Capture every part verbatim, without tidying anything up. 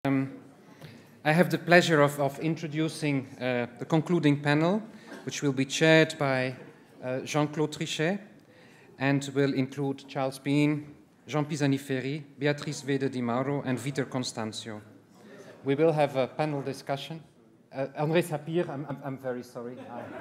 Um, I have the pleasure of, of introducing uh, the concluding panel, which will be chaired by uh, Jean-Claude Trichet and will include Charles Bean, Jean Pisani-Ferry, Beatrice Wede Di Mauro, and Vitor Constancio. We will have a panel discussion. Uh, André Sapir, I'm, I'm, I'm very sorry.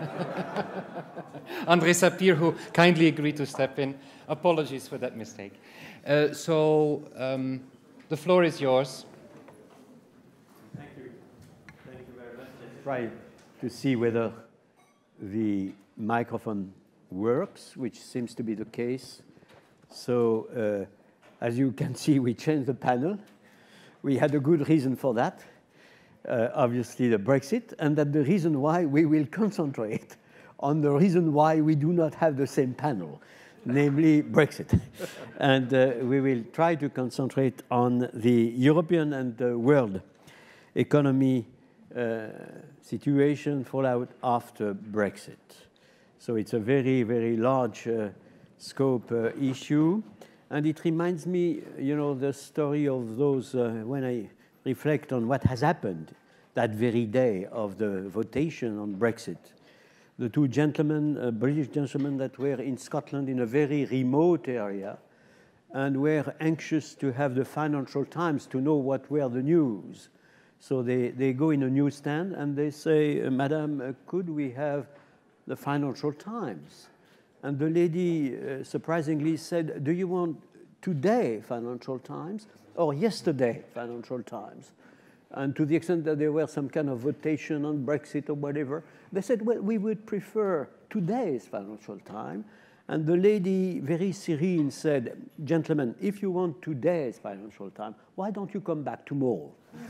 André Sapir, who kindly agreed to step in. Apologies for that mistake. Uh, so um, the floor is yours. Thank you. Thank you very much. Let's try to see whether the microphone works, which seems to be the case. So uh, as you can see, we changed the panel. We had a good reason for that. Uh, obviously the Brexit, and that the reason why we will concentrate on the reason why we do not have the same panel, namely Brexit. And uh, we will try to concentrate on the European and the world economy uh, situation fallout after Brexit. So it's a very, very large uh, scope uh, issue. And it reminds me, you know, the story of those, uh, when I reflect on what has happened that very day of the votation on Brexit. The two gentlemen, uh, British gentlemen that were in Scotland in a very remote area and were anxious to have the Financial Times to know what were the news. So they, they go in a newsstand and they say, Madam, uh, could we have the Financial Times? And the lady uh, surprisingly said, do you want today Financial Times or yesterday Financial Times? And to the extent that there were some kind of votation on Brexit or whatever, they said, well, we would prefer today's Financial Times. And the lady, very serene, said, gentlemen, if you want today's Financial Times, why don't you come back tomorrow?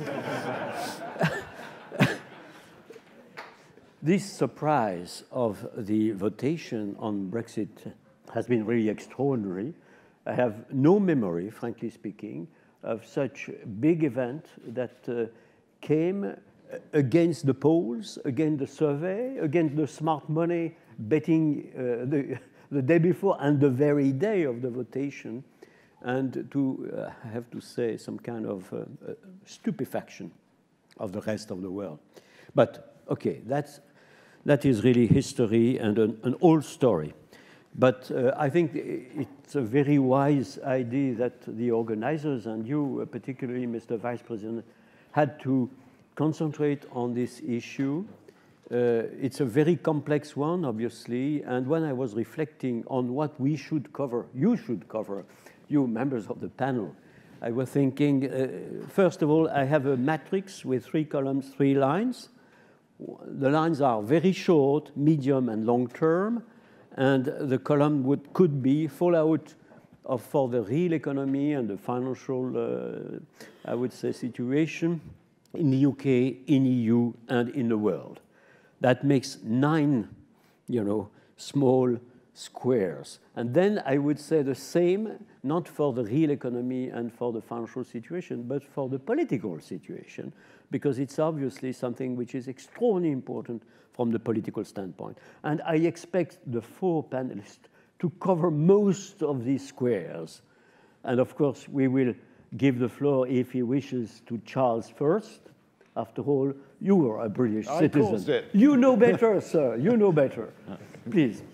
This surprise of the votation on Brexit has been really extraordinary. I have no memory, frankly speaking, of such a big event that uh, came against the polls, against the survey, against the smart money betting uh, the, the day before and the very day of the votation, and to, uh, I have to say, some kind of uh, uh, stupefaction of the rest of the world. But, okay, that's, that is really history and an, an old story. But uh, I think it's a very wise idea that the organizers and you, uh, particularly Mister Vice President, had to concentrate on this issue. Uh, it's a very complex one, obviously, and when I was reflecting on what we should cover, you should cover, you members of the panel, I was thinking, uh, first of all, I have a matrix with three columns, three lines. The lines are very short, medium, and long term. And the column would, could be fallout of, for the real economy and the financial, uh, I would say, situation in the U K, in E U, and in the world. That makes nine, you know, small squares. And then I would say the same, not for the real economy and for the financial situation, but for the political situation, because it's obviously something which is extraordinarily important from the political standpoint. And I expect the four panelists to cover most of these squares. And of course, we will give the floor, if he wishes, to Charles first. After all, you are a British I citizen. caused it. You know better, sir. You know better. Please.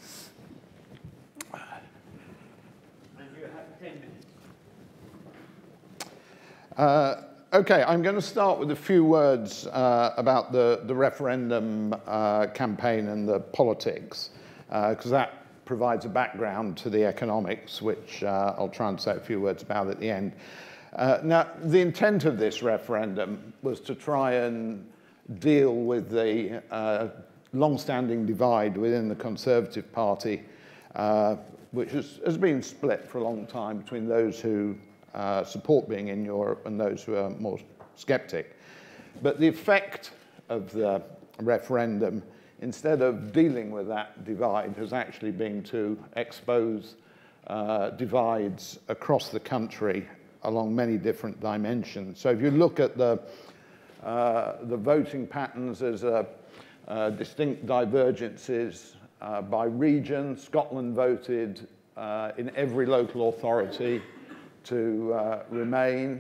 And you have ten minutes. Uh, Okay, I'm going to start with a few words uh, about the, the referendum uh, campaign and the politics, because uh, that provides a background to the economics, which uh, I'll try and say a few words about at the end. Uh, now, the intent of this referendum was to try and deal with the uh, long-standing divide within the Conservative Party, uh, which has, has been split for a long time between those who Uh, support being in Europe and those who are more skeptic. But the effect of the referendum, instead of dealing with that divide, has actually been to expose uh, divides across the country along many different dimensions. So if you look at the, uh, the voting patterns, there's a, uh, distinct divergences uh, by region. Scotland voted uh, in every local authority to uh, remain.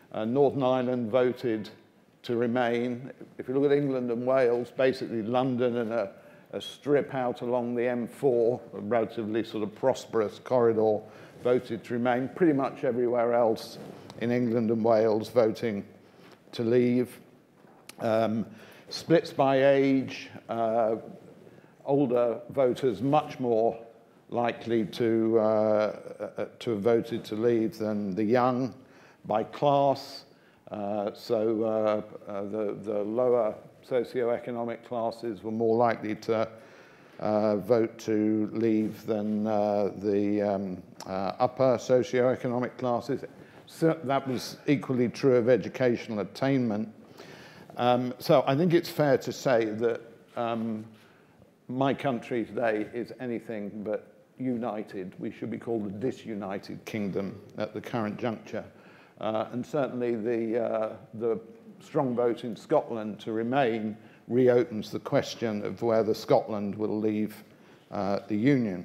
Uh, Northern Ireland voted to remain. If you look at England and Wales, basically London and a, a strip out along the M four, a relatively sort of prosperous corridor, voted to remain. Pretty much everywhere else in England and Wales voting to leave. Um, splits by age, uh, older voters much more likely to, uh, uh, to have voted to leave than the young. By class, uh, so uh, uh, the, the lower socioeconomic classes were more likely to uh, vote to leave than uh, the um, uh, upper socioeconomic classes. So that was equally true of educational attainment. Um, so I think it's fair to say that um, my country today is anything but united. We should be called the disunited kingdom at the current juncture. Uh, and certainly the, uh, the strong vote in Scotland to remain reopens the question of whether Scotland will leave uh, the Union.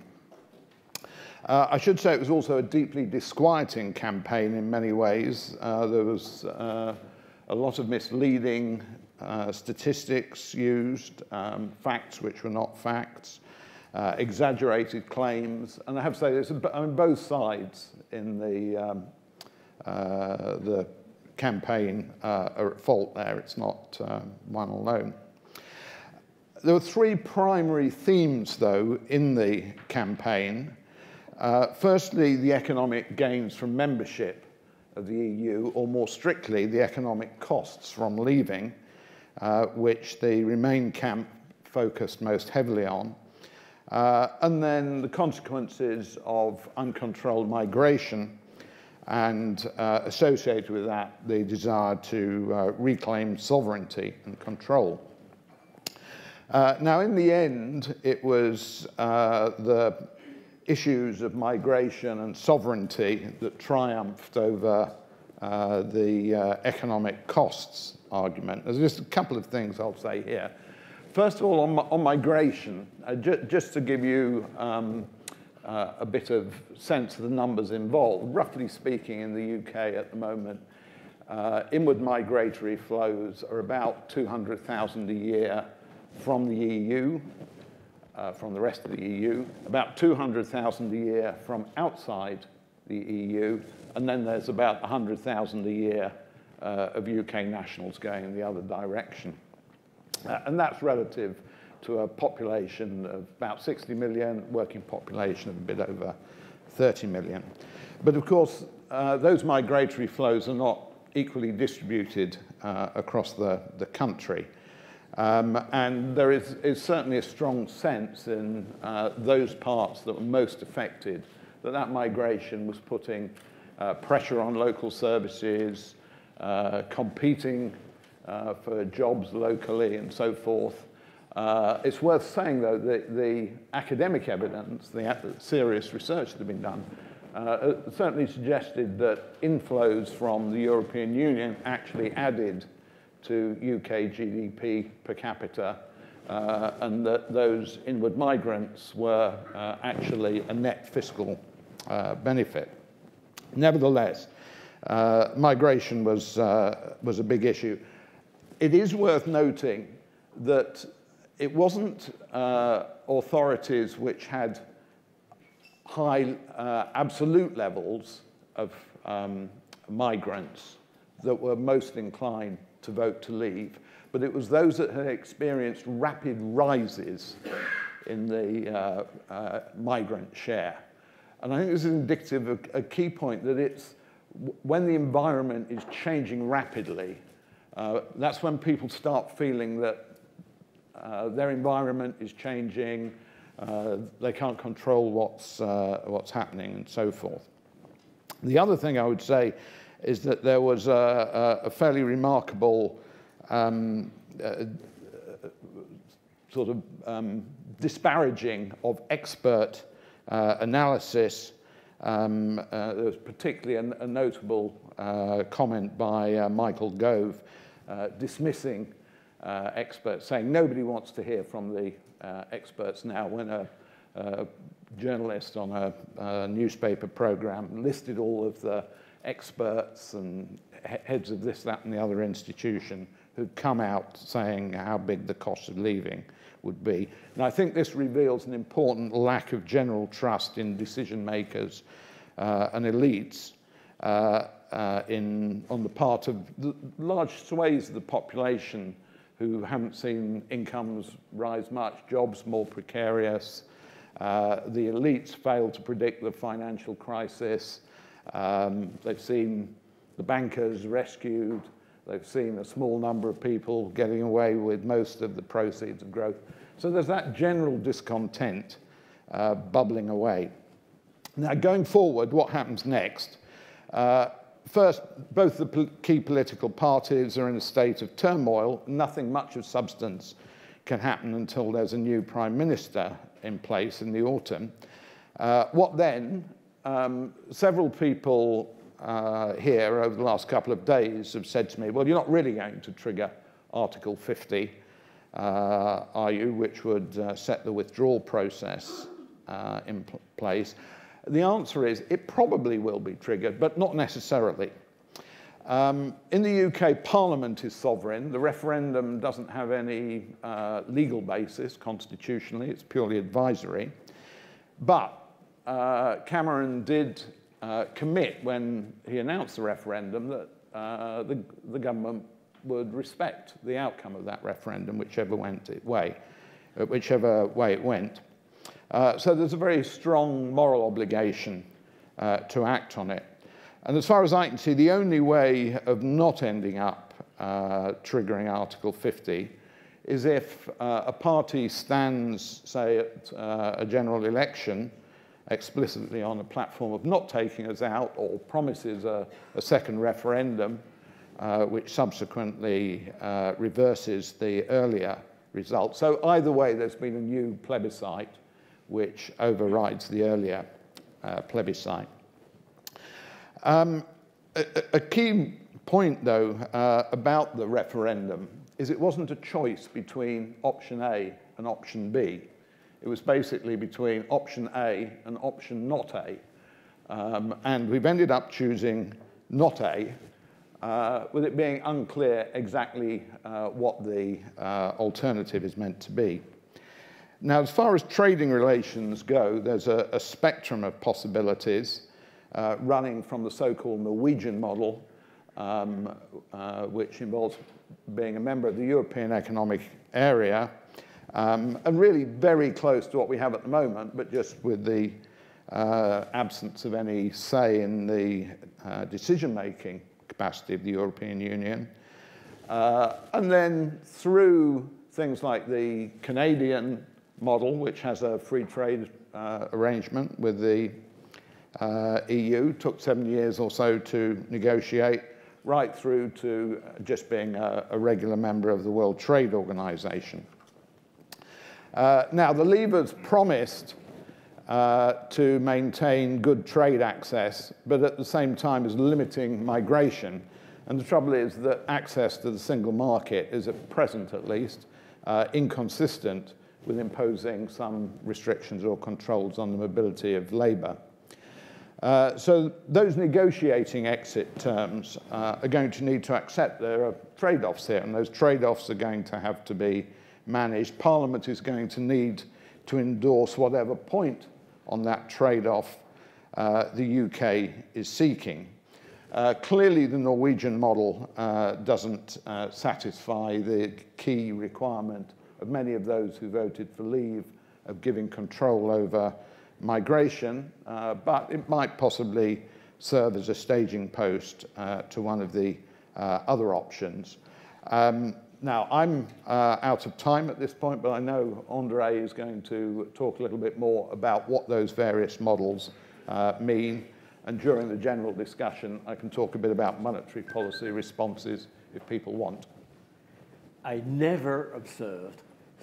Uh, I should say it was also a deeply disquieting campaign in many ways. Uh, there was uh, a lot of misleading uh, statistics used, um, facts which were not facts, uh, exaggerated claims, and I have to say there's on both sides in the um, Uh, the campaign uh, are at fault there. It's not um, one alone. There were three primary themes, though, in the campaign. Uh, firstly, the economic gains from membership of the E U, or more strictly, the economic costs from leaving, uh, which the Remain camp focused most heavily on. Uh, and then the consequences of uncontrolled migration, and uh, associated with that, the desire to uh, reclaim sovereignty and control. Uh, now, in the end, it was uh, the issues of migration and sovereignty that triumphed over uh, the uh, economic costs argument. There's just a couple of things I'll say here. First of all, on, on migration, uh, ju just to give you um, Uh, a bit of sense of the numbers involved. Roughly speaking, in the U K at the moment, uh, inward migratory flows are about two hundred thousand a year from the E U, uh, from the rest of the E U, about two hundred thousand a year from outside the E U, and then there's about one hundred thousand a year uh, of U K nationals going in the other direction. Uh, and that's relative to a population of about sixty million, working population of a bit over thirty million. But of course, uh, those migratory flows are not equally distributed uh, across the, the country. Um, and there is, is certainly a strong sense in uh, those parts that were most affected that that migration was putting uh, pressure on local services, uh, competing uh, for jobs locally and so forth. Uh, it's worth saying, though, that the academic evidence, the serious research that had been done, uh, certainly suggested that inflows from the European Union actually added to U K G D P per capita, uh, and that those inward migrants were uh, actually a net fiscal uh, benefit. Nevertheless, uh, migration was, uh, was a big issue. It is worth noting that it wasn't uh, authorities which had high uh, absolute levels of um, migrants that were most inclined to vote to leave, but it was those that had experienced rapid rises in the uh, uh, migrant share. And I think this is indicative of a key point, that it's when the environment is changing rapidly, uh, that's when people start feeling that Uh, their environment is changing, uh, they can't control what's, uh, what's happening and so forth. The other thing I would say is that there was a, a fairly remarkable um, uh, sort of um, disparaging of expert uh, analysis. Um, uh, there was particularly a, a notable uh, comment by uh, Michael Gove uh, dismissing Uh, experts, saying nobody wants to hear from the uh, experts now, when a, a journalist on a, a newspaper program listed all of the experts and heads of this, that, and the other institution who'd come out saying how big the cost of leaving would be. And I think this reveals an important lack of general trust in decision makers uh, and elites uh, uh, in, on the part of the large swathes of the population who haven't seen incomes rise much, jobs more precarious. Uh, the elites failed to predict the financial crisis. Um, they've seen the bankers rescued. They've seen a small number of people getting away with most of the proceeds of growth. So there's that general discontent uh, bubbling away. Now, going forward, what happens next? Uh, first, both the pol- key political parties are in a state of turmoil. Nothing much of substance can happen until there's a new prime minister in place in the autumn. Uh, what then? Um, several people uh, here over the last couple of days have said to me, well, you're not really going to trigger Article fifty, uh, are you, which would uh, set the withdrawal process uh, in pl- place. The answer is it probably will be triggered, but not necessarily. Um, in the U K, Parliament is sovereign. The referendum doesn't have any uh, legal basis constitutionally. It's purely advisory. But uh, Cameron did uh, commit when he announced the referendum that uh, the, the government would respect the outcome of that referendum, whichever went it way, uh, whichever way it went. Uh, so there's a very strong moral obligation uh, to act on it. And as far as I can see, the only way of not ending up uh, triggering Article fifty is if uh, a party stands, say, at uh, a general election explicitly on a platform of not taking us out, or promises a, a second referendum, uh, which subsequently uh, reverses the earlier result. So either way, there's been a new plebiscite which overrides the earlier uh, plebiscite. Um, a, a key point, though, uh, about the referendum is it wasn't a choice between option A and option B. It was basically between option A and option not A. Um, and we've ended up choosing not A, uh, with it being unclear exactly uh, what the uh, alternative is meant to be. Now, as far as trading relations go, there's a, a spectrum of possibilities uh, running from the so-called Norwegian model, um, uh, which involves being a member of the European Economic Area, um, and really very close to what we have at the moment, but just with the uh, absence of any say in the uh, decision-making capacity of the European Union. Uh, and then through things like the Canadian model, which has a free trade uh, arrangement with the uh, E U, took seven years or so to negotiate, right through to just being a, a regular member of the World Trade Organization. Uh, now, the Leavers promised uh, to maintain good trade access, but at the same time as limiting migration. And the trouble is that access to the single market is, at present at least, uh, inconsistent with imposing some restrictions or controls on the mobility of labor. Uh, so those negotiating exit terms uh, are going to need to accept there are trade-offs here, and those trade-offs are going to have to be managed. Parliament is going to need to endorse whatever point on that trade-off uh, the U K is seeking. Uh, clearly, the Norwegian model uh, doesn't uh, satisfy the key requirement of many of those who voted for leave of giving control over migration, uh, but it might possibly serve as a staging post uh, to one of the uh, other options. Um, now, I'm uh, out of time at this point, but I know André is going to talk a little bit more about what those various models uh, mean. And during the general discussion, I can talk a bit about monetary policy responses if people want. I never observed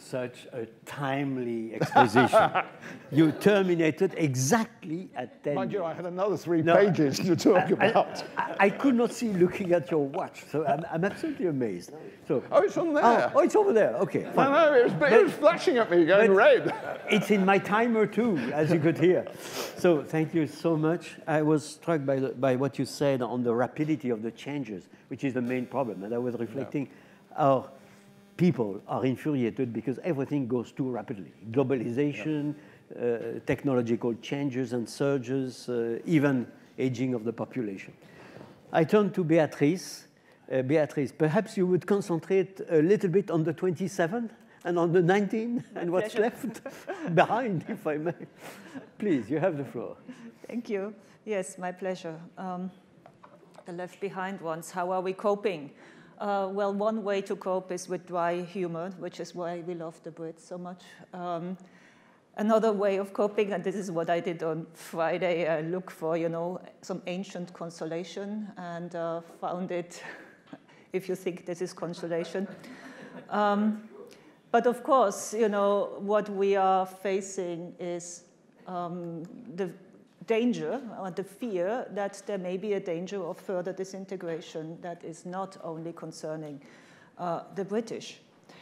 such a timely exposition. You terminated exactly at ten. Mind you, I had another three No, pages to talk I, about. I, I could not see looking at your watch, so I'm, I'm absolutely amazed. So, Oh, it's on there. oh, oh, it's over there. Okay, No, fine. no, it was, it was flashing at me, going but- red. It's in my timer too, as you could hear. So thank you so much. I was struck by, the, by what you said on the rapidity of the changes, which is the main problem. And I was reflecting, our people are infuriated because everything goes too rapidly. Globalization, uh, technological changes and surges, uh, even aging of the population. I turn to Beatrice. Uh, Beatrice, perhaps you would concentrate a little bit on the twenty-seventh and on the nineteenth and what's left behind, if I may. Please, you have the floor. Thank you. Yes, my pleasure. Um, the left behind ones, how are we coping? Uh, well, one way to cope is with dry humor, which is why we love the Brits so much. Um, another way of coping, and this is what I did on Friday, I look for, you know, some ancient consolation and uh, found it, if you think this is consolation. Um, but of course, you know, what we are facing is um, the danger or the fear that there may be a danger of further disintegration that is not only concerning uh, the British.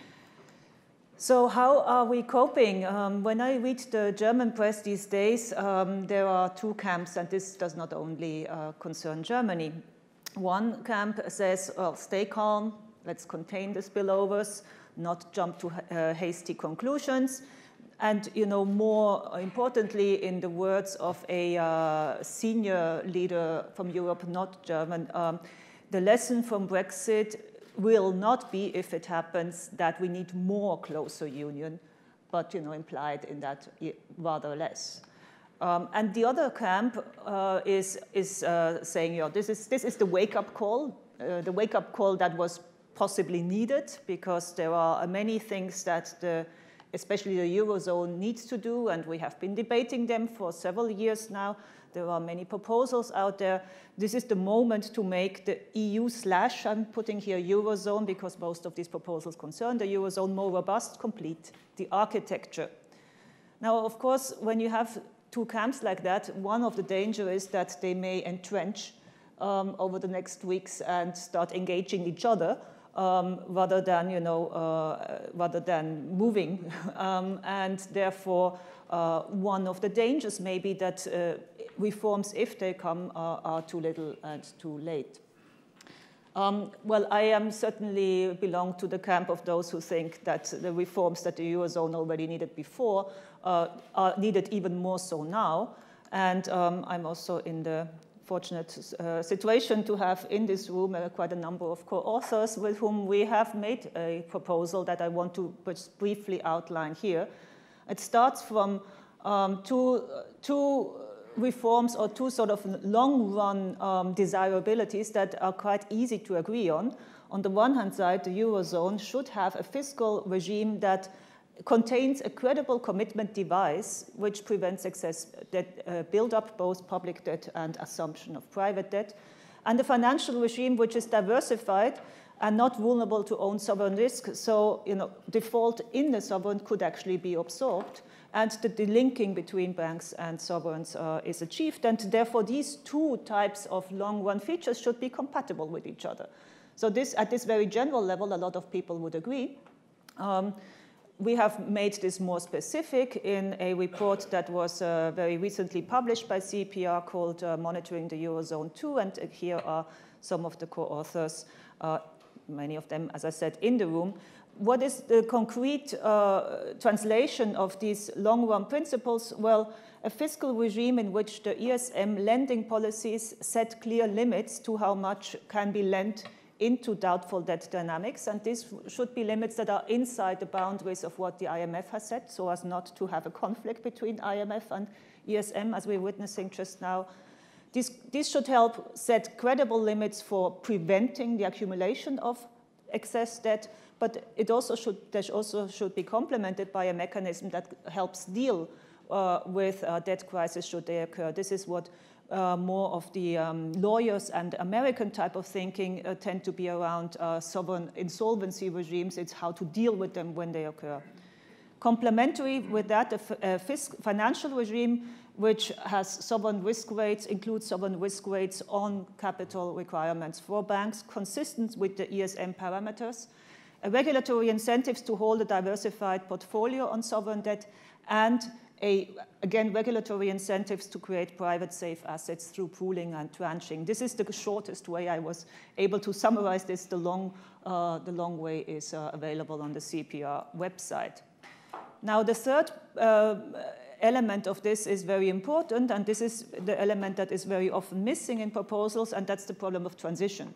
So how are we coping? Um, when I read the German press these days, um, there are two camps, and this does not only uh, concern Germany. One camp says, well, stay calm, let's contain the spillovers, not jump to uh, hasty conclusions. And, you know, more importantly, in the words of a uh, senior leader from Europe, not German, um, the lesson from Brexit will not be, if it happens, that we need more closer union, but, you know, implied in that rather less. Um, and the other camp uh, is, is uh, saying, you know, this is, this is the wake-up call, uh, the wake-up call that was possibly needed, because there are many things that the especially the Eurozone needs to do, and we have been debating them for several years now. There are many proposals out there. This is the moment to make the E U slash, I'm putting here Eurozone because most of these proposals concern the Eurozone, more robust, complete the architecture. Now, of course, when you have two camps like that, one of the danger is that they may entrench um, over the next weeks and start engaging each other. Um, rather than, you know, uh, rather than moving. um, and therefore, uh, one of the dangers may be that uh, reforms, if they come, are, are too little and too late. Um, well, I am certainly belong to the camp of those who think that the reforms that the Eurozone already needed before uh, are needed even more so now. And um, I'm also in the fortunate uh, situation to have in this room uh, quite a number of co-authors with whom we have made a proposal that I want to just briefly outline here. It starts from um, two, two reforms or two sort of long-run um, desirabilities that are quite easy to agree on. On the one hand side, the Eurozone should have a fiscal regime that contains a credible commitment device which prevents excess debt uh, build-up, both public debt and assumption of private debt, and a financial regime which is diversified and not vulnerable to own sovereign risk. So, you know, default in the sovereign could actually be absorbed, and the delinking between banks and sovereigns uh, is achieved. And therefore, these two types of long-run features should be compatible with each other. So this, at this very general level, a lot of people would agree. Um, We have made this more specific in a report that was uh, very recently published by C P R called uh, Monitoring the Eurozone two, and uh, here are some of the co-authors, uh, many of them, as I said, in the room. What is the concrete uh, translation of these long-run principles? Well, a fiscal regime in which the E S M lending policies set clear limits to how much can be lent into doubtful debt dynamics, and these should be limits that are inside the boundaries of what the I M F has set, so as not to have a conflict between I M F and E S M, as we're witnessing just now. This, this should help set credible limits for preventing the accumulation of excess debt, but it also should, that also should be complemented by a mechanism that helps deal uh, with uh, debt crisis should they occur. This is what Uh, more of the um, lawyers and American type of thinking uh, tend to be around uh, sovereign insolvency regimes. It's how to deal with them when they occur. Complementary with that, a, a fisc financial regime which has sovereign risk weights, includes sovereign risk weights on capital requirements for banks, consistent with the E S M parameters, a regulatory incentives to hold a diversified portfolio on sovereign debt, and a, again, regulatory incentives to create private safe assets through pooling and tranching. This is the shortest way I was able to summarize this. The long, uh, the long way is uh, available on the C P R website. Now, the third uh, element of this is very important, and this is the element that is very often missing in proposals, and that's the problem of transition.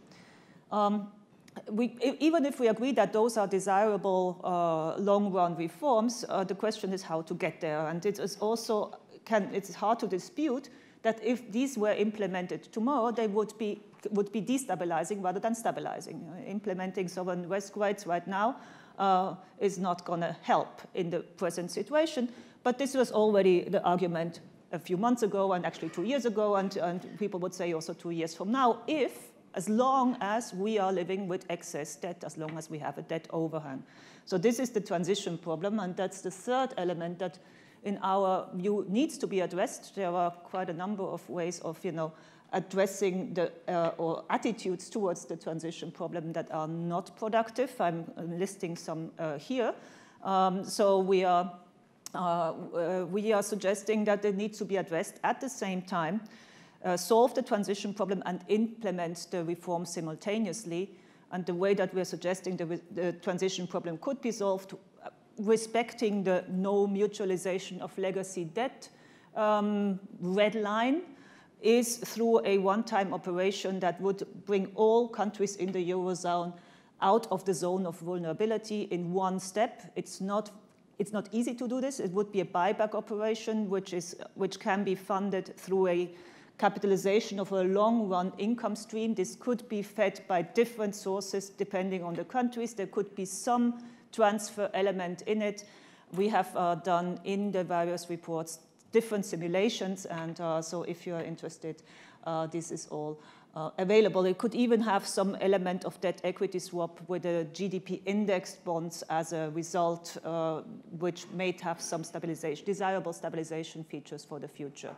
Um, We, even if we agree that those are desirable uh, long-run reforms, uh, the question is how to get there. And it is also, can, it's hard to dispute that if these were implemented tomorrow, they would be, would be destabilizing rather than stabilizing. Uh, implementing sovereign risk weights right now uh, is not going to help in the present situation. But this was already the argument a few months ago and actually two years ago, and, and people would say also two years from now, if as long as we are living with excess debt, as long as we have a debt overhang. So this is the transition problem, and that's the third element that, in our view, needs to be addressed. There are quite a number of ways of, you know, addressing the, uh, or attitudes towards the transition problem that are not productive. I'm listing some uh, here. Um, so we are, uh, uh, we are suggesting that they need to be addressed at the same time. Uh, solve the transition problem and implement the reform simultaneously. And the way that we're suggesting the, the transition problem could be solved, uh, respecting the no mutualization of legacy debt um, red line, is through a one-time operation that would bring all countries in the Eurozone out of the zone of vulnerability in one step. It's not, it's not easy to do this. It would be a buyback operation, which, is, which can be funded through a capitalization of a long-run income stream. This could be fed by different sources depending on the countries. There could be some transfer element in it. We have uh, done in the various reports different simulations, and uh, so if you are interested, uh, this is all uh, available. It could even have some element of debt equity swap with the G D P indexed bonds as a result, uh, which may have some stabilization, desirable stabilization features for the future.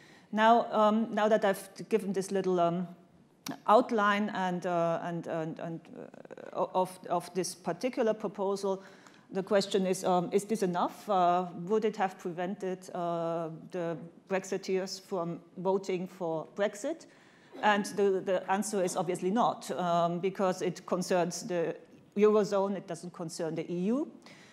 Now, um, now that I've given this little um, outline and, uh, and, and, and uh, of, of this particular proposal, the question is, um, is this enough? Uh, would it have prevented uh, the Brexiteers from voting for Brexit? And the, the answer is obviously not, um, because it concerns the Eurozone, it doesn't concern the E U.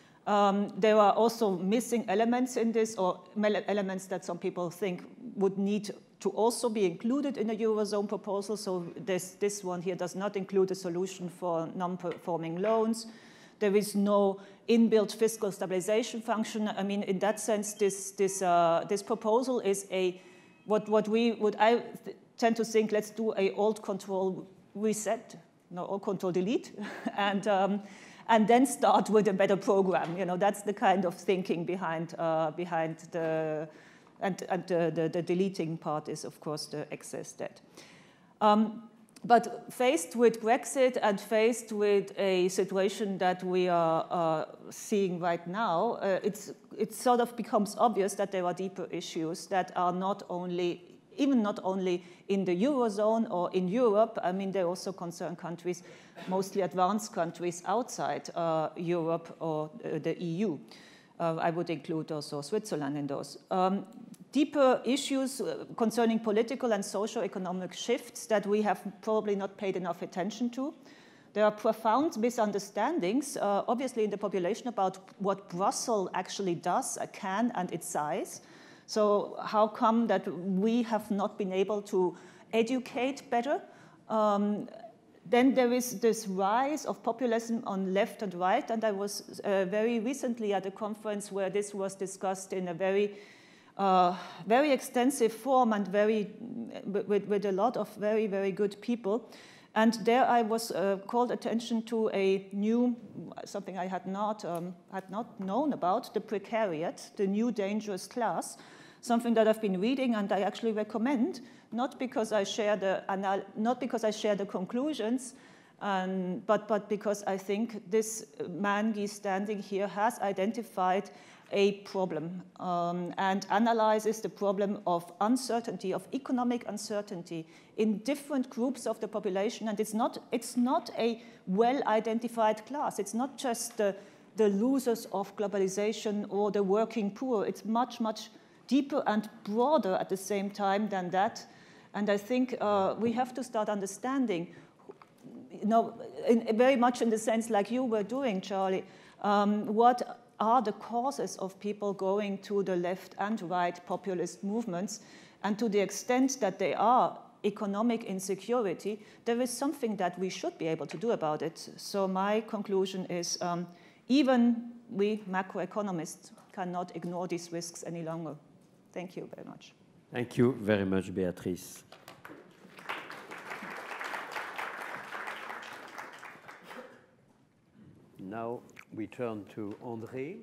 Um, there are also missing elements in this, or elements that some people think would need to also be included in the Eurozone proposal. So this, this one here does not include a solution for non-performing loans. There is no inbuilt fiscal stabilization function. I mean, in that sense, this, this, uh, this proposal is a, what, what we would, I tend to think, let's do a old control reset, no, old control delete, and, um, and then start with a better program. You know, that's the kind of thinking behind, uh, behind the, and, and the, the, the deleting part is, of course, the excess debt. Um, but faced with Brexit and faced with a situation that we are uh, seeing right now, uh, it's, it sort of becomes obvious that there are deeper issues that are not only, even not only in the Eurozone or in Europe. I mean, they also concern countries, mostly advanced countries outside uh, Europe or uh, the E U. Uh, I would include also Switzerland in those. Um, deeper issues concerning political and socio-economic shifts that we have probably not paid enough attention to. There are profound misunderstandings, uh, obviously, in the population about what Brussels actually does, uh, can, and its size. So how come that we have not been able to educate better? Um, Then there is this rise of populism on left and right, and I was uh, very recently at a conference where this was discussed in a very, uh, very extensive form and very, with, with a lot of very, very good people. And there I was uh, called attention to a new, something I had not, um, had not known about, the precariat, the new dangerous class, something that I've been reading and I actually recommend. Not because I share the, not because I share the conclusions, And, but, but because I think this man standing here has identified a problem um, and analyzes the problem of uncertainty, of economic uncertainty in different groups of the population. And it's not, it's not a well-identified class. It's not just the, the losers of globalization or the working poor. It's much, much deeper and broader at the same time than that. And I think uh, we have to start understanding, you know, in, very much in the sense like you were doing, Charlie, um, what are the causes of people going to the left and right populist movements, and to the extent that they are economic insecurity, there is something that we should be able to do about it. So my conclusion is um, even we macroeconomists cannot ignore these risks any longer. Thank you very much. Thank you very much, Beatrice. Now we turn to André.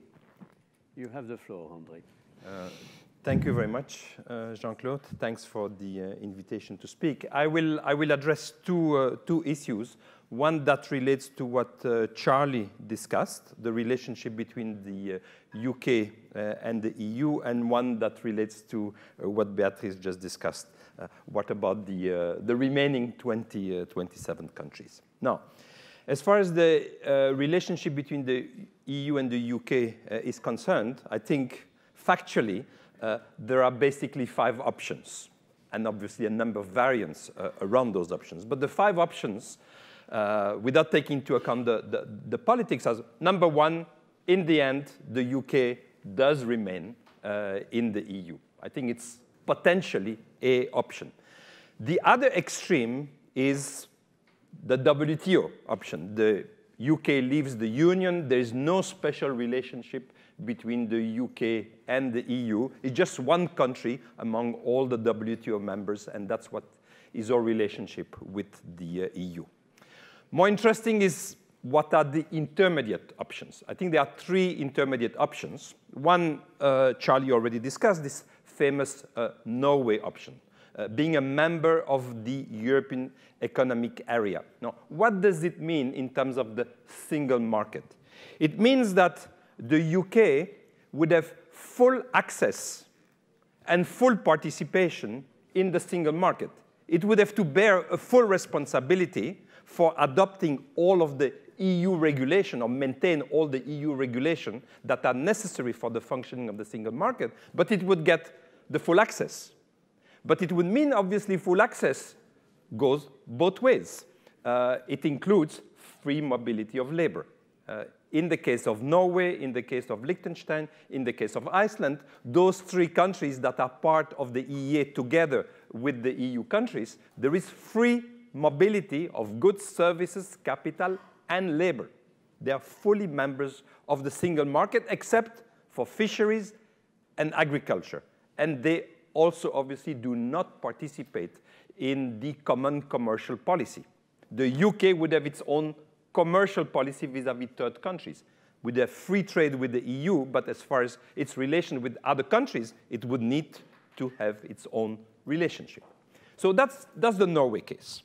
You have the floor, André. Uh, thank you very much, uh, Jean-Claude. Thanks for the uh, invitation to speak. I will, I will address two, uh, two issues. One that relates to what uh, Charlie discussed, the relationship between the uh, U K uh, and the E U, and one that relates to uh, what Beatrice just discussed. Uh, what about the, uh, the remaining twenty, uh, twenty-seven countries? Now, as far as the uh, relationship between the E U and the U K uh, is concerned, I think factually uh, there are basically five options, and obviously a number of variants uh, around those options. But the five options, uh, without taking into account the, the, the politics, as number one, in the end, the U K does remain uh, in the E U. I think it's potentially an option. The other extreme is the W T O option. The U K leaves the Union. There is no special relationship between the U K and the E U. It's just one country among all the W T O members, and that's what is our relationship with the uh, E U. More interesting is what are the intermediate options. I think there are three intermediate options. One, uh, Charlie already discussed, this famous uh, Norway option. Uh, being a member of the European Economic Area. Now, what does it mean in terms of the single market? It means that the U K would have full access and full participation in the single market. It would have to bear a full responsibility for adopting all of the E U regulation or maintain all the E U regulation that are necessary for the functioning of the single market, but it would get the full access. But it would mean, obviously, full access goes both ways. Uh, it includes free mobility of labor. Uh, in the case of Norway, in the case of Liechtenstein, in the case of Iceland, those three countries that are part of the E E A together with the E U countries, there is free mobility of goods, services, capital, and labor. They are fully members of the single market, except for fisheries and agriculture. And they also obviously do not participate in the common commercial policy. The U K would have its own commercial policy vis-à-vis third countries. With a free trade with the E U, but as far as its relation with other countries, it would need to have its own relationship. So that's, that's the Norway case.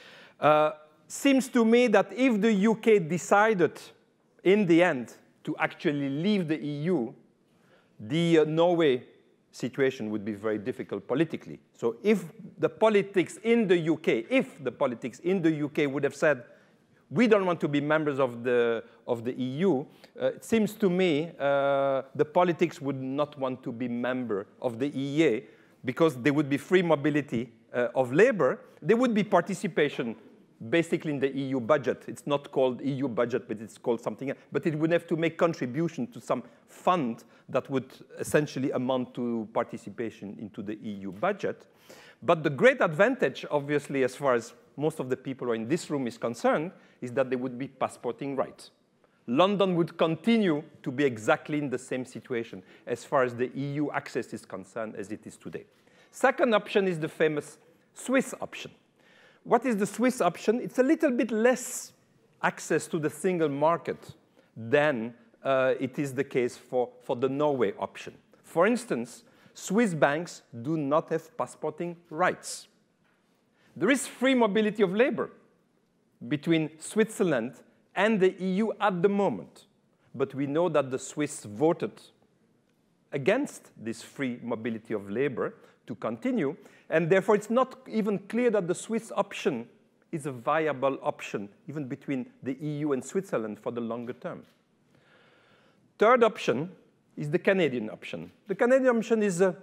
Uh, seems to me that if the U K decided in the end to actually leave the E U, the uh, Norway situation would be very difficult politically. So if the politics in the U K, if the politics in the U K would have said, we don't want to be members of the, of the E U, uh, it seems to me uh, the politics would not want to be member of the E E A because there would be free mobility uh, of labor. There would be participation basically in the E U budget. It's not called E U budget, but it's called something else. But it would have to make contribution to some fund that would essentially amount to participation into the E U budget. But the great advantage, obviously, as far as most of the people who are in this room is concerned, is that there would be passporting rights. London would continue to be exactly in the same situation as far as the E U access is concerned as it is today. Second option is the famous Swiss option. What is the Swiss option? It's a little bit less access to the single market than uh, it is the case for, for the Norway option. For instance, Swiss banks do not have passporting rights. There is free mobility of labor. between Switzerland and the E U at the moment. But we know that the Swiss voted against this free mobility of labor to continue. And therefore, it's not even clear that the Swiss option is a viable option, even between the E U and Switzerland for the longer term. Third option is the Canadian option. The Canadian option is a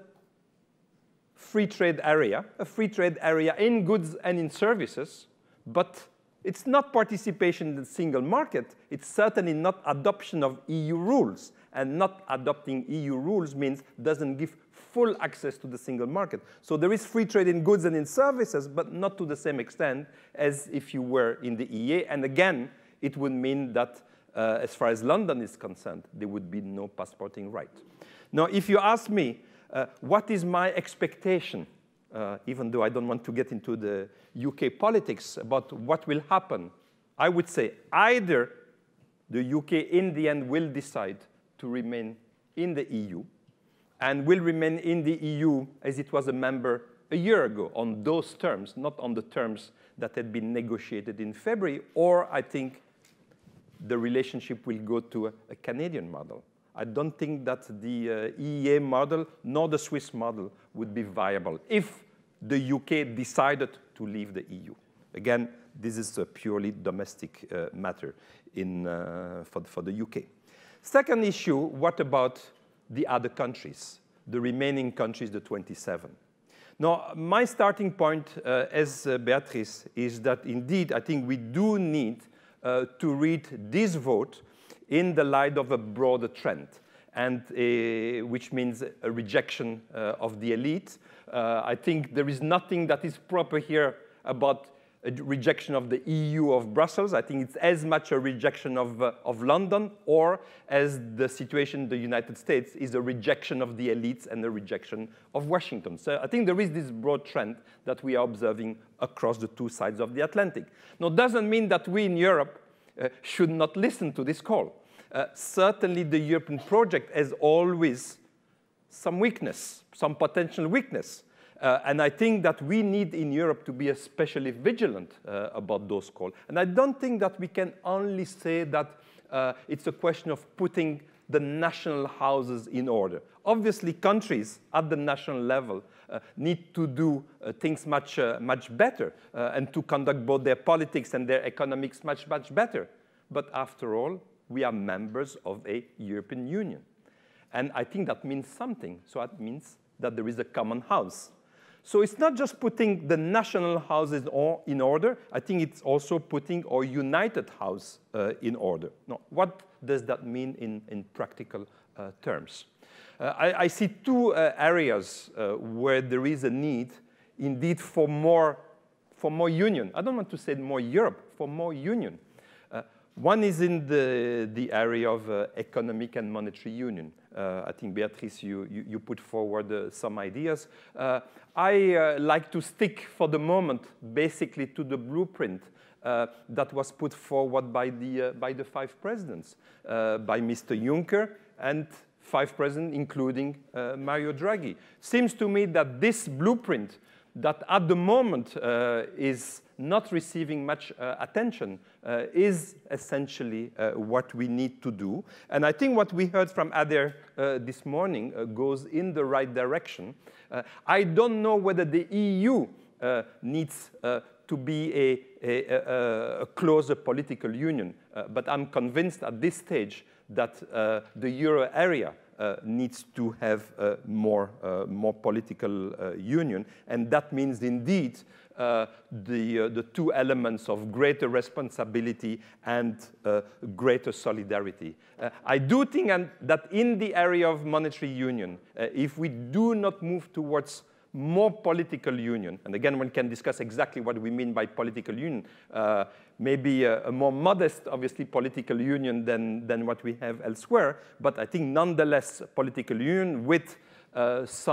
free trade area, a free trade area in goods and in services, but it's not participation in the single market. It's certainly not adoption of E U rules. And not adopting E U rules means doesn't give full access to the single market. So there is free trade in goods and in services, but not to the same extent as if you were in the E A. And again, it would mean that uh, as far as London is concerned, there would be no passporting right. Now, if you ask me, uh, what is my expectation, uh, even though I don't want to get into the U K politics about what will happen, I would say either the U K in the end will decide to remain in the E U and will remain in the E U as it was a member a year ago on those terms, not on the terms that had been negotiated in February, or I think the relationship will go to a, a Canadian model. I don't think that the uh, E E A model nor the Swiss model would be viable if the U K decided to leave the E U. Again, this is a purely domestic uh, matter in, uh, for, for the U K. Second issue, what about the other countries, the remaining countries, the twenty-seven? Now, my starting point uh, as uh, Beatrice is that indeed, I think we do need uh, to read this vote in the light of a broader trend, and uh, which means a rejection uh, of the elite. Uh, I think there is nothing that is proper here about a rejection of the E U of Brussels. I think it's as much a rejection of, uh, of London, or as the situation in the United States is a rejection of the elites and a rejection of Washington. So I think there is this broad trend that we are observing across the two sides of the Atlantic. Now, it doesn't mean that we in Europe uh, should not listen to this call. Uh, certainly, the European project has always some weakness, some potential weakness. Uh, and I think that we need in Europe to be especially vigilant uh, about those calls. And I don't think that we can only say that uh, it's a question of putting the national houses in order. Obviously, countries at the national level uh, need to do uh, things much, uh, much better uh, and to conduct both their politics and their economics much, much better. But after all, we are members of a European Union. And I think that means something. So that means that there is a common house. So it's not just putting the national houses in order. I think it's also putting our united house uh, in order. Now, what does that mean in, in practical uh, terms? Uh, I, I see two uh, areas uh, where there is a need, indeed, for more, for more union. I don't want to say more Europe, for more union. Uh, one is in the, the area of uh, economic and monetary union. Uh, I think, Beatrice, you, you, you put forward uh, some ideas. Uh, I uh, like to stick for the moment basically to the blueprint uh, that was put forward by the, uh, by the five presidents, uh, by Mister Juncker and five presidents, including uh, Mario Draghi. Seems to me that this blueprint that at the moment uh, is not receiving much uh, attention uh, is essentially uh, what we need to do. And I think what we heard from Adair uh, this morning uh, goes in the right direction. Uh, I don't know whether the E U uh, needs uh, to be a, a, a, a closer political union, uh, but I'm convinced at this stage that uh, the euro area Uh, needs to have uh, more, uh, more political uh, union. And that means, indeed, uh, the, uh, the two elements of greater responsibility and uh, greater solidarity. Uh, I do think and that in the area of monetary union, uh, if we do not move towards more political union, and again, one can discuss exactly what we mean by political union, uh, maybe a, a more modest, obviously, political union than, than what we have elsewhere, but I think nonetheless political union with uh, some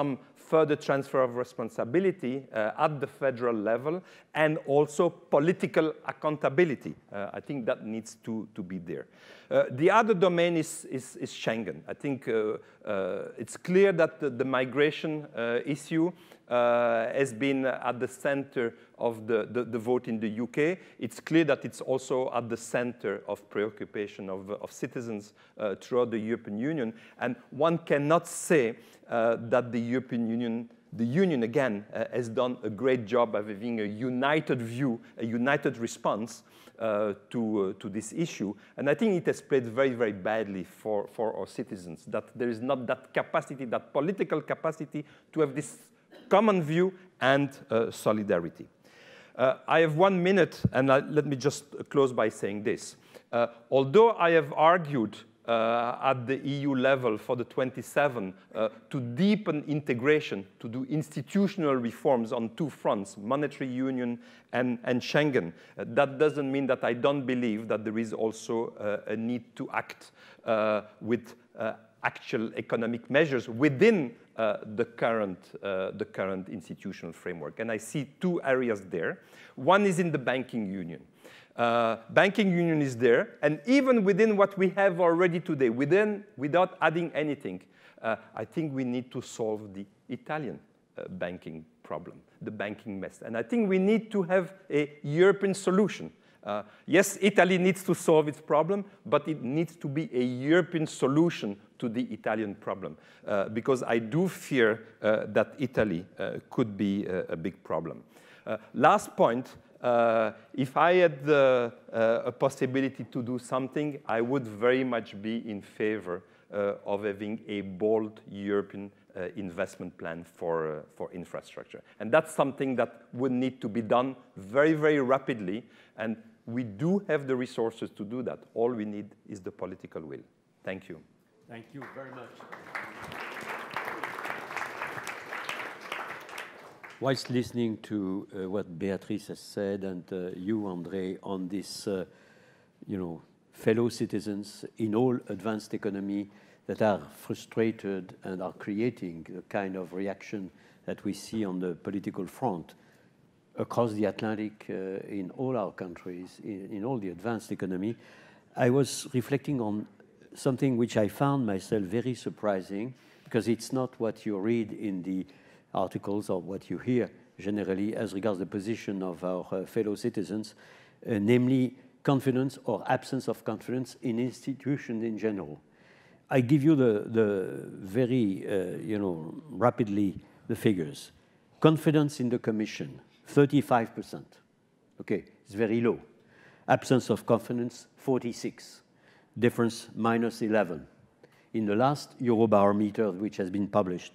further transfer of responsibility uh, at the federal level, and also political accountability. Uh, I think that needs to, to be there. Uh, the other domain is, is, is Schengen. I think uh, uh, it's clear that the, the migration uh, issue Uh, has been at the center of the, the, the vote in the U K. It's clear that it's also at the center of preoccupation of, of citizens uh, throughout the European Union. And one cannot say uh, that the European Union, the Union again, uh, has done a great job of having a united view, a united response Uh, to, uh, to this issue. And I think it has played very, very badly for, for our citizens, that there is not that capacity, that political capacity to have this common view and uh, solidarity. Uh, I have one minute, and I, let me just close by saying this. Uh, although I have argued uh, at the E U level for the twenty-seven uh, to deepen integration, to do institutional reforms on two fronts, monetary union and, and Schengen, uh, that doesn't mean that I don't believe that there is also uh, a need to act uh, with uh, actual economic measures within uh, the, current, uh, the current institutional framework. And I see two areas there. One is in the banking union. Uh, banking union is there, and even within what we have already today, within, without adding anything, uh, I think we need to solve the Italian uh, banking problem, the banking mess. And I think we need to have a European solution. Uh, yes, Italy needs to solve its problem, but it needs to be a European solution to the Italian problem, uh, because I do fear uh, that Italy uh, could be a, a big problem. Uh, last point, uh, if I had the, uh, a possibility to do something, I would very much be in favor uh, of having a bold European uh, investment plan for, uh, for infrastructure. And that's something that would need to be done very, very rapidly, and we do have the resources to do that. All we need is the political will. Thank you. Thank you very much. Whilst listening to uh, what Beatrice has said, and uh, you, André, on this, uh, you know, fellow citizens in all advanced economy that are frustrated and are creating the kind of reaction that we see on the political front across the Atlantic, uh, in all our countries, in, in all the advanced economy, I was reflecting on something which I found myself very surprising, because it's not what you read in the articles or what you hear generally as regards the position of our uh, fellow citizens, uh, namely confidence or absence of confidence in institutions in general. I give you the, the very, uh, you know, rapidly the figures. Confidence in the Commission, thirty-five percent. Okay, it's very low. Absence of confidence, forty-six. Difference, minus eleven. In the last Eurobarometer, which has been published.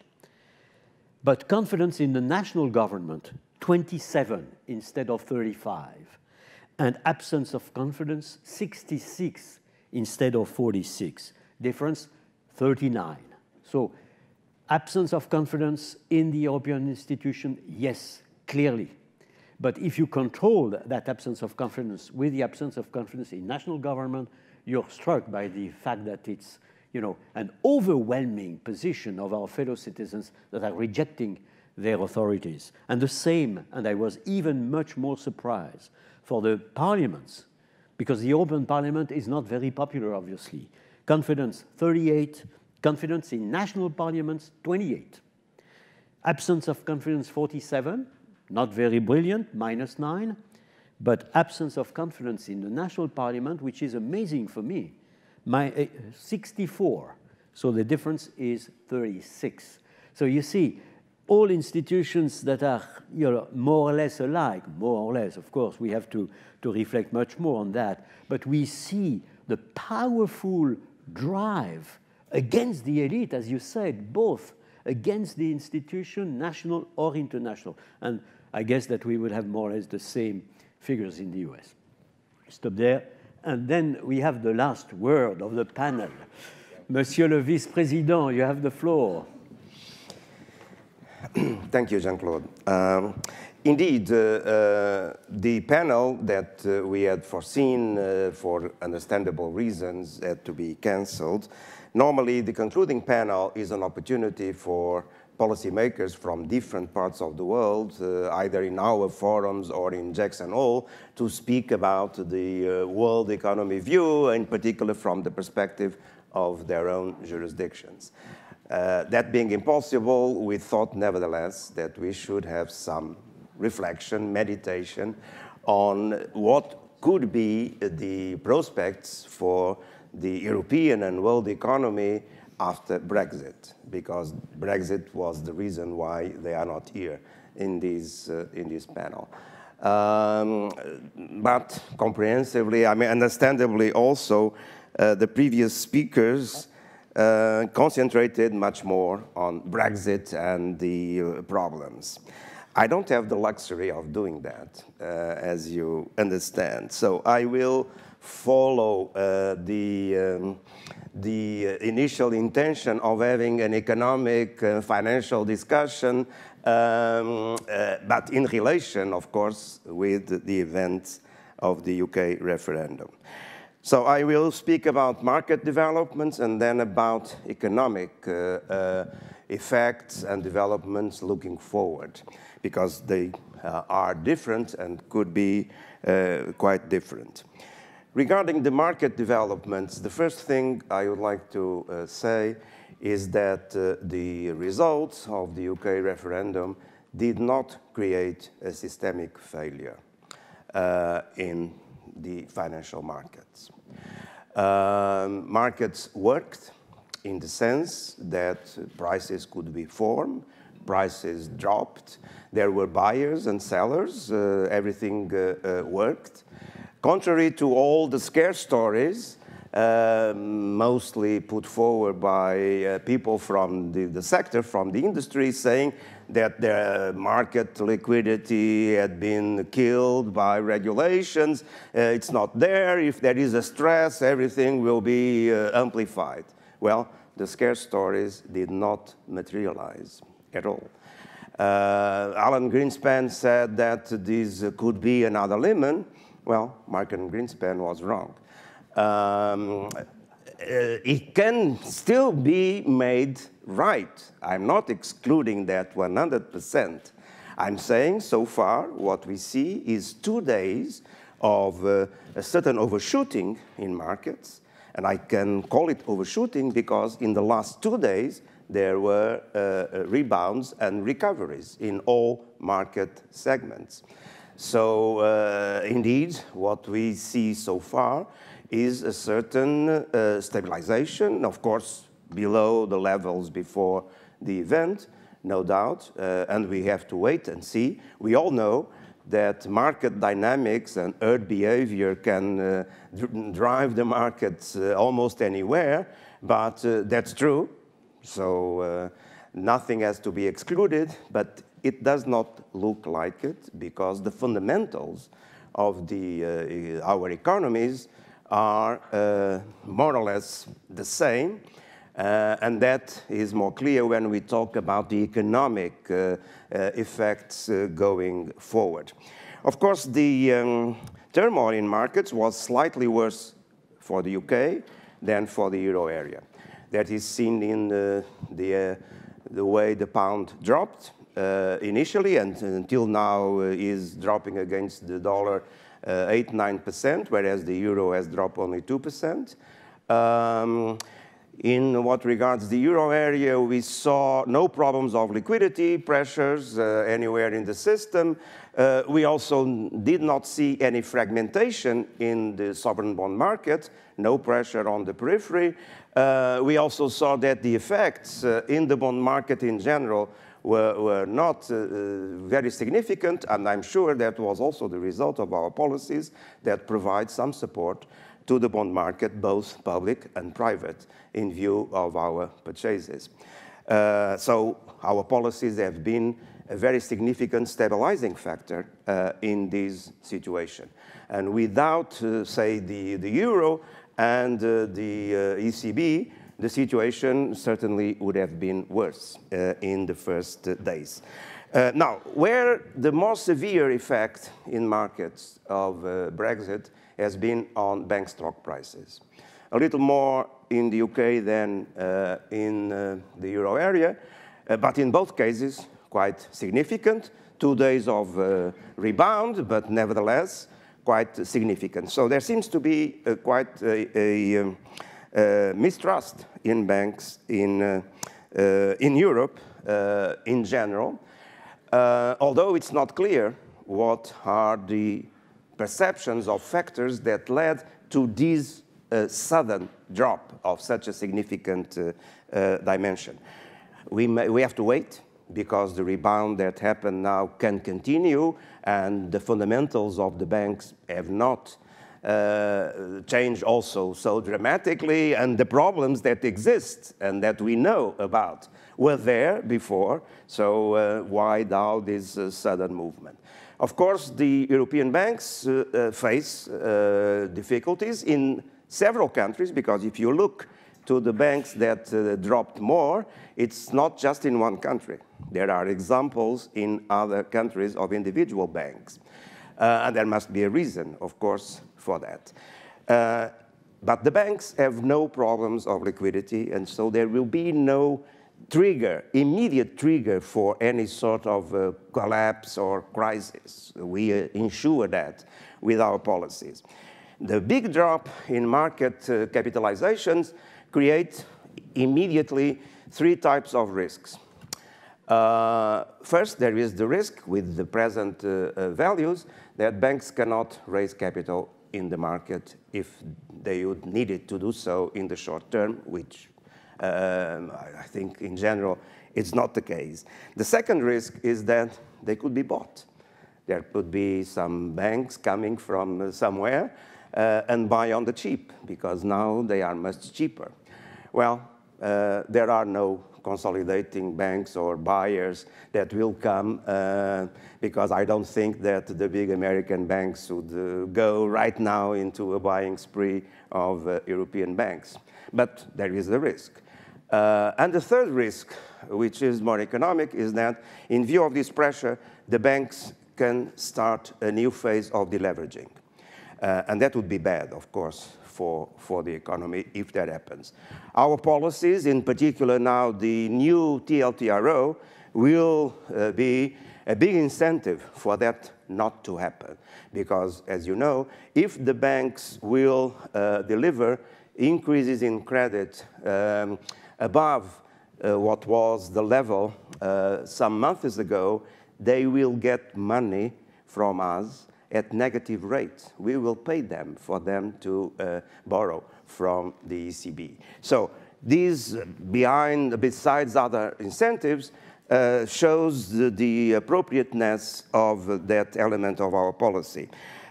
But confidence in the national government, twenty-seven instead of thirty-five. And absence of confidence, sixty-six instead of forty-six. Difference, thirty-nine. So, absence of confidence in the European institution, yes, clearly. But if you control that absence of confidence with the absence of confidence in national government, you're struck by the fact that it's, you know, an overwhelming position of our fellow citizens that are rejecting their authorities. And the same, and I was even much more surprised, for the parliaments, because the European Parliament is not very popular, obviously. Confidence, thirty-eight. Confidence in national parliaments, twenty-eight. Absence of confidence, forty-seven. Not very brilliant, minus nine. But absence of confidence in the national parliament, which is amazing for me, my, uh, sixty-four. So the difference is thirty-six. So you see, all institutions that are, you know, more or less alike, more or less, of course, we have to, to reflect much more on that, but we see the powerful drive against the elite, as you said, both against the institution, national or international. And I guess that we will have more or less the same figures in the U S. Stop there. And then we have the last word of the panel. Monsieur le Vice-Président, you have the floor. Thank you, Jean-Claude. Um, indeed, uh, uh, the panel that uh, we had foreseen uh, for understandable reasons had to be cancelled. Normally, the concluding panel is an opportunity for policymakers from different parts of the world, uh, either in our forums or in Jackson Hole, to speak about the uh, world economy view, in particular from the perspective of their own jurisdictions. Uh, that being impossible, we thought nevertheless that we should have some reflection, meditation on what could be the prospects for the European and world economy after Brexit, because Brexit was the reason why they are not here in this, uh, in this panel. Um, but comprehensively, I mean, understandably also, uh, the previous speakers uh, concentrated much more on Brexit and the uh, problems. I don't have the luxury of doing that, uh, as you understand. So I will follow uh, the, um, the initial intention of having an economic, uh, financial discussion, um, uh, but in relation, of course, with the events of the U K referendum. So I will speak about market developments and then about economic uh, uh, effects and developments looking forward, because they uh, are different and could be uh, quite different. Regarding the market developments, the first thing I would like to uh, say is that uh, the results of the U K referendum did not create a systemic failure uh, in the financial markets. Um, markets worked in the sense that prices could be formed, prices dropped, there were buyers and sellers, uh, everything uh, uh, worked. Contrary to all the scare stories, uh, mostly put forward by uh, people from the, the sector, from the industry, saying that the market liquidity had been killed by regulations, uh, it's not there, if there is a stress, everything will be uh, amplified. Well, the scare stories did not materialize at all. Uh, Alan Greenspan said that this could be another Lehman. Well, Martin Greenspan was wrong. Um, it can still be made right. I'm not excluding that one hundred percent. I'm saying so far what we see is two days of uh, a certain overshooting in markets. And I can call it overshooting because in the last two days, there were uh, rebounds and recoveries in all market segments. So uh, indeed, what we see so far is a certain uh, stabilization, of course, below the levels before the event, no doubt, uh, and we have to wait and see. We all know that market dynamics and herd behavior can uh, dr drive the markets uh, almost anywhere, but uh, that's true. So uh, nothing has to be excluded, but it does not look like it because the fundamentals of the, uh, our economies are uh, more or less the same. Uh, and that is more clear when we talk about the economic uh, uh, effects uh, going forward. Of course, the um, turmoil in markets was slightly worse for the U K than for the euro area. That is seen in uh, the, uh, the way the pound dropped uh, initially and until now uh, is dropping against the dollar uh, eight, nine percent, whereas the euro has dropped only two percent. Um, In what regards the euro area, we saw no problems of liquidity pressures uh, anywhere in the system. Uh, we also did not see any fragmentation in the sovereign bond market, no pressure on the periphery. Uh, we also saw that the effects uh, in the bond market in general were, were not uh, very significant, and I'm sure that was also the result of our policies that provide some support to the bond market, both public and private, in view of our purchases. Uh, so our policies have been a very significant stabilizing factor uh, in this situation. And without, uh, say, the, the euro and uh, the uh, E C B, the situation certainly would have been worse uh, in the first uh, days. Uh, now, where the more severe effect in markets of uh, Brexit has been on bank stock prices. A little more in the U K than uh, in uh, the euro area. uh, but in both cases, quite significant. Two days of uh, rebound, but nevertheless, quite significant. So there seems to be uh, quite a, a um, uh, mistrust in banks in, uh, uh, in Europe uh, in general, uh, although it's not clear what are the perceptions of factors that led to this uh, sudden drop of such a significant uh, uh, dimension. We, may, we have to wait, because the rebound that happened now can continue, and the fundamentals of the banks have not uh, changed also so dramatically, and the problems that exist and that we know about were there before, so uh, why now this uh, sudden movement? Of course, the European banks uh, uh, face uh, difficulties in several countries, because if you look to the banks that uh, dropped more, it's not just in one country. There are examples in other countries of individual banks. Uh, and there must be a reason, of course, for that. Uh, but the banks have no problems of liquidity, and so there will be no trigger, immediate trigger for any sort of uh, collapse or crisis. We uh, ensure that with our policies. The big drop in market uh, capitalizations create immediately three types of risks. Uh, first, there is the risk with the present uh, uh, values that banks cannot raise capital in the market if they would need it to do so in the short term, which um, I think in general it's not the case. The second risk is that they could be bought. There could be some banks coming from uh, somewhere uh, and buy on the cheap, because now they are much cheaper. Well, uh, there are no consolidating banks or buyers that will come, uh, because I don't think that the big American banks would uh, go right now into a buying spree of uh, European banks. But there is a risk. Uh, and the third risk, which is more economic, is that in view of this pressure, the banks can start a new phase of deleveraging. Uh, and that would be bad, of course, for, for the economy if that happens. Our policies, in particular now the new T L T R O, will uh, be a big incentive for that not to happen. Because, as you know, if the banks will uh, deliver increases in credit um, above uh, what was the level uh, some months ago, they will get money from us at negative rates. We will pay them for them to uh, borrow from the E C B. So these, behind, besides other incentives, uh, shows the, the appropriateness of that element of our policy.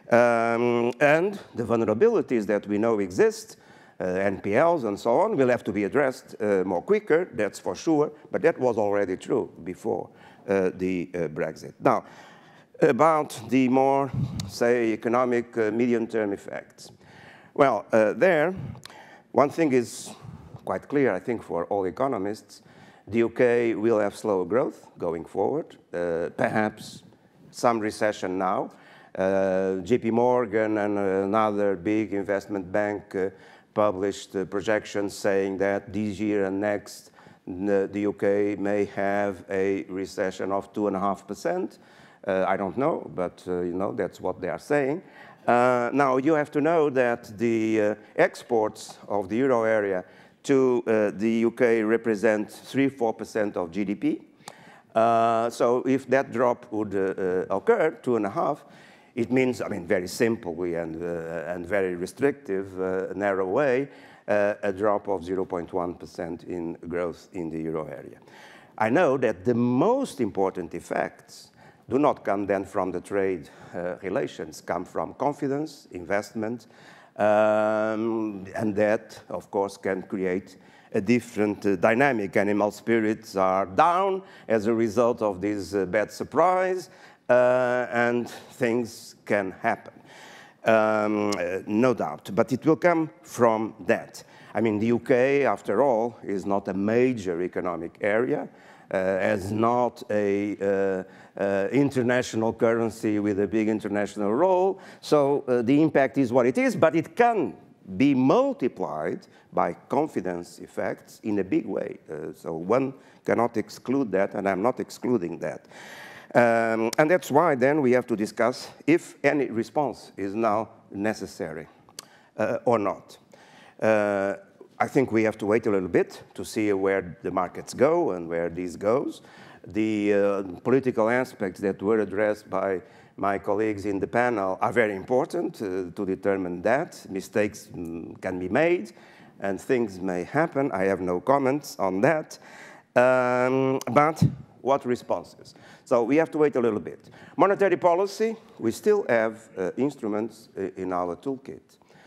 Um, and the vulnerabilities that we know exist, uh, N P Ls and so on, will have to be addressed uh, more quicker, that's for sure, but that was already true before uh, the uh, Brexit. Now, about the more, say, economic uh, medium-term effects. Well, uh, there, one thing is quite clear, I think, for all economists. The U K will have slower growth going forward, uh, perhaps some recession now. Uh, J P Morgan and another big investment bank uh, published uh, projections saying that this year and next, the, the U K may have a recession of two point five percent. Uh, I don't know, but uh, you know, that's what they are saying. Uh, now, you have to know that the uh, exports of the euro area to uh, the U K represent three to four percent of G D P. Uh, so if that drop would uh, uh, occur, two and a half, it means, I mean, very simply and, uh, and very restrictive, uh, narrow way, uh, a drop of zero point one percent in growth in the euro area. I know that the most important effects do not come then from the trade uh, relations, come from confidence, investment, um, and that, of course, can create a different uh, dynamic. Animal spirits are down as a result of this uh, bad surprise, uh, and things can happen, um, uh, no doubt. But it will come from that. I mean, the U K, after all, is not a major economic area, uh, as not a uh, uh, international currency with a big international role. So uh, the impact is what it is, but it can be multiplied by confidence effects in a big way. Uh, so one cannot exclude that, and I'm not excluding that. Um, and that's why then we have to discuss if any response is now necessary uh, or not. Uh, I think we have to wait a little bit to see where the markets go and where this goes. The uh, political aspects that were addressed by my colleagues in the panel are very important uh, to determine that. Mistakes mm, can be made and things may happen. I have no comments on that. Um, but what responses? So we have to wait a little bit. Monetary policy, we still have uh, instruments in our toolkit.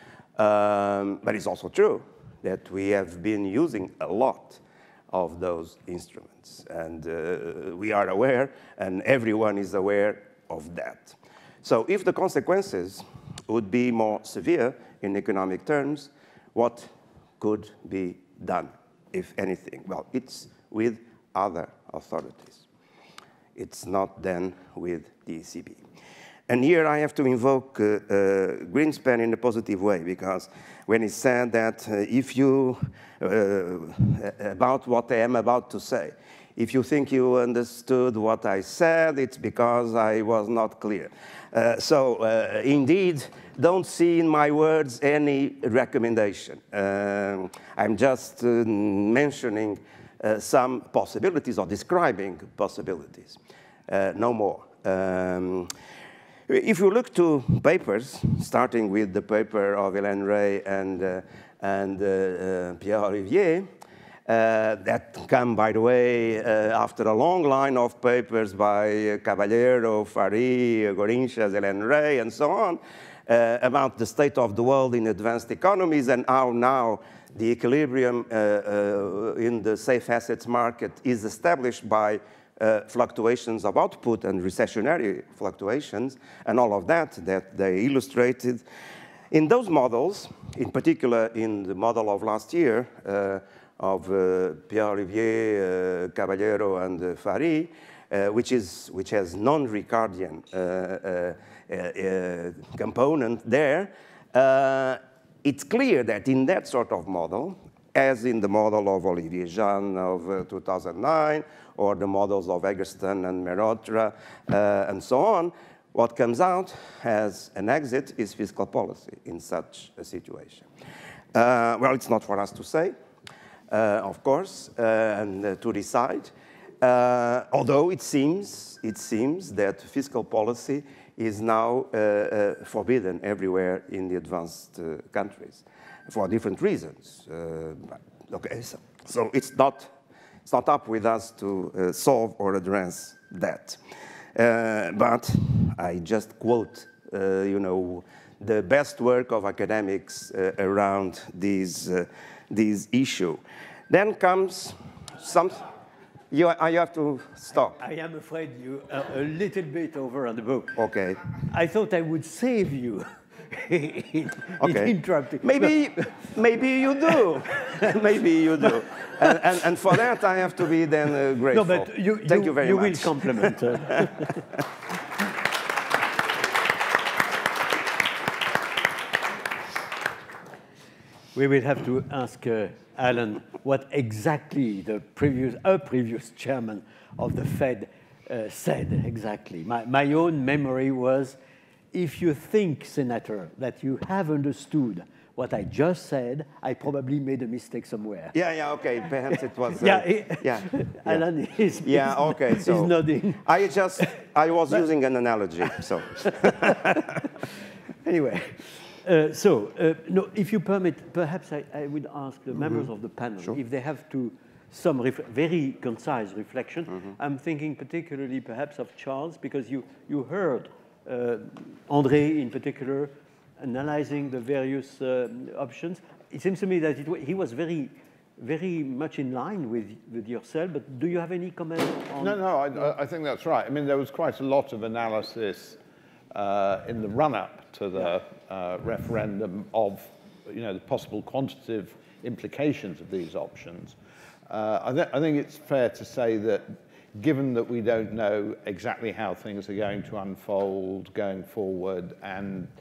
Um, but it's also true that we have been using a lot of those instruments. And uh, we are aware, and everyone is aware of that. So if the consequences would be more severe in economic terms, what could be done, if anything? Well, it's with other authorities. It's not then with the E C B. And here I have to invoke uh, uh, Greenspan in a positive way, because when he said that uh, if you, uh, about what I am about to say, if you think you understood what I said, it's because I was not clear. Uh, so uh, indeed, don't see in my words any recommendation. Um, I'm just uh, mentioning uh, some possibilities or describing possibilities, uh, no more. Um, If you look to papers, starting with the paper of Hélène Rey and, uh, and uh, uh, Pierre Olivier, uh, that come, by the way, uh, after a long line of papers by uh, Caballero, Fary, Gorinchas, Hélène Rey, and so on, uh, about the state of the world in advanced economies and how now the equilibrium uh, uh, in the safe assets market is established by Uh, fluctuations of output and recessionary fluctuations, and all of that that they illustrated. In those models, in particular in the model of last year uh, of uh, Pierre Olivier, uh, Caballero, and uh, Fary, uh, which, is, which has non-Ricardian uh, uh, uh, uh, component there, uh, it's clear that in that sort of model, as in the model of Olivier Jean of uh, two thousand nine, or the models of Egerton and Mehrotra, uh, and so on, what comes out as an exit is fiscal policy in such a situation. Uh, well, it's not for us to say, uh, of course, uh, and uh, to decide, uh, although it seems, it seems that fiscal policy is now uh, uh, forbidden everywhere in the advanced uh, countries for different reasons. Uh, okay, so, so it's not It's not up with us to uh, solve or address that. Uh, but I just quote, uh, you know, the best work of academics uh, around this, uh, this issue. Then comes some, you, you have to stop. I, I am afraid you are a little bit over on the book. Okay. I thought I would save you. in, okay. in interrupting. Maybe, maybe you do. Maybe you do. And, and, and for that, I have to be then uh, grateful. No, but you, Thank you, you very you much. will compliment. Uh. We will have to ask uh, Alan what exactly the previous, a previous chairman of the Fed uh, said exactly. My, my own memory was, if you think, Senator, that you have understood what I just said, I probably made a mistake somewhere. Yeah, yeah, okay. Perhaps it was. Uh, yeah, it, yeah, Alan yeah. is. Yeah, is, okay. So is nodding. I just, I was but, using an analogy. So. Anyway, uh, so uh, no, if you permit, perhaps I, I would ask the mm-hmm. members of the panel sure. if they have to some ref very concise reflection. Mm-hmm. I'm thinking particularly perhaps of Charles, because you you heard. Uh, André, in particular, analyzing the various uh, options. It seems to me that it he was very, very much in line with, with yourself, but do you have any comment on... No, no, I, I think that's right. I mean, there was quite a lot of analysis uh, in the run-up to the uh, referendum of, you know, the possible quantitative implications of these options. Uh, I, th I think it's fair to say that given that we don't know exactly how things are going to unfold going forward, and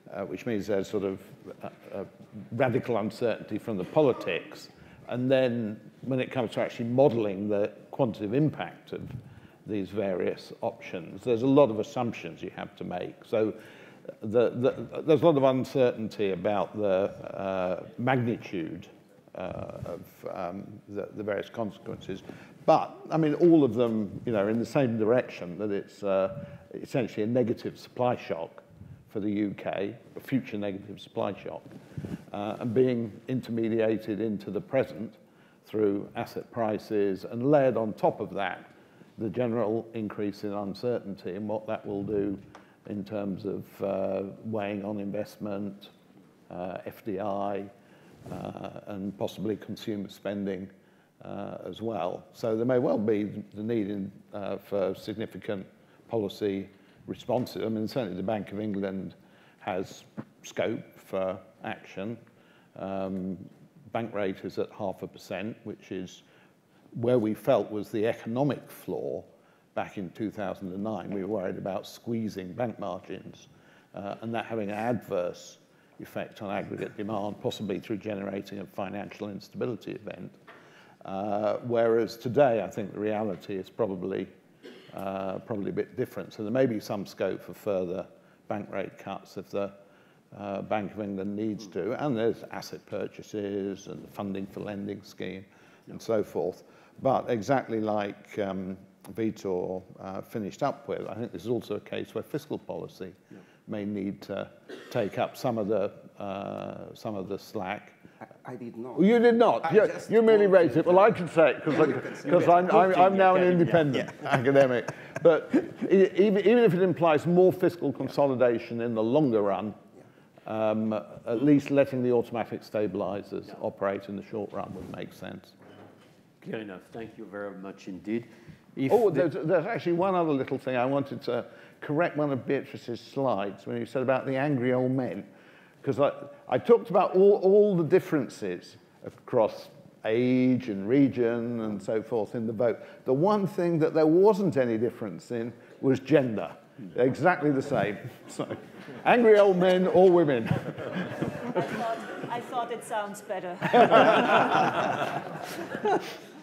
uh, which means there's sort of a, a radical uncertainty from the politics. And then when it comes to actually modeling the quantitative impact of these various options, there's a lot of assumptions you have to make. So the, the, there's a lot of uncertainty about the uh, magnitude uh, of um, the, the various consequences. But, I mean, all of them, you know, are in the same direction, that it's uh, essentially a negative supply shock for the U K, a future negative supply shock, uh, and being intermediated into the present through asset prices, and layered on top of that, the general increase in uncertainty and what that will do in terms of uh, weighing on investment, uh, F D I, uh, and possibly consumer spending uh, as well. So there may well be the need in, uh, for significant policy responses. I mean, certainly the Bank of England has scope for action. Um, bank rate is at half a percent, which is where we felt was the economic floor back in two thousand nine. We were worried about squeezing bank margins uh, and that having an adverse effect on aggregate demand, possibly through generating a financial instability event. Uh, whereas today, I think the reality is probably uh, probably a bit different. So there may be some scope for further bank rate cuts if the uh, Bank of England needs to, and there's asset purchases and the funding for lending scheme and so forth. But exactly like um, Vitor uh, finished up with, I think this is also a case where fiscal policy yeah. may need to take up some of the uh, some of the slack. I, I did not. Well, you did not. You, you merely raised it. Well, I can say it because I'm, I'm, I'm now an independent yeah. academic. But even, even if it implies more fiscal consolidation in the longer run, yeah. um, at least letting the automatic stabilizers yeah. operate in the short run would make sense. Clear enough. Thank you very much indeed. If oh, there's, there's actually one other little thing. I wanted to correct one of Beatrice's slides when you said about the angry old men. Because I, I talked about all, all the differences across age and region and so forth in the vote. The one thing that there wasn't any difference in was gender. Exactly the same. So, angry old men or women. I thought, I thought it sounds better.